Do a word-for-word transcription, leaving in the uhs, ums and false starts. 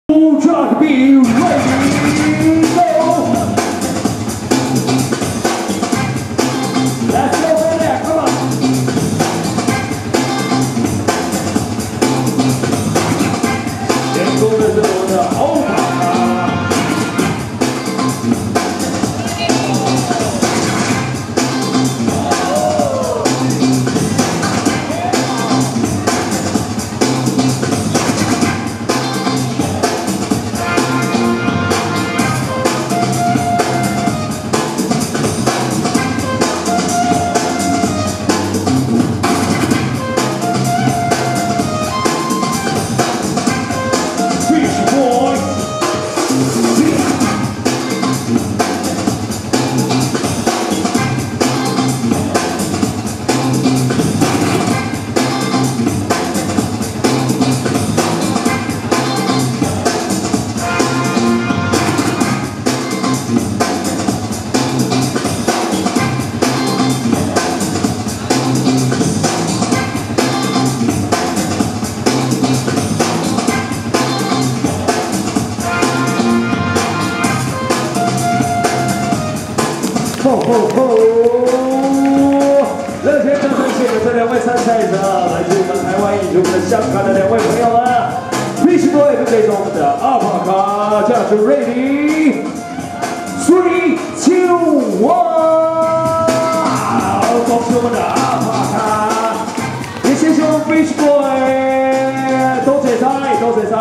two, be ready, go! Let's go over there, come on! Then go to the over.吼吼吼！热烈掌声，谢谢这两位参赛者，来自我们台湾以及我们的香港的两位朋友们。Peace Boy 跟这种的阿帕卡，驾驶 Ready。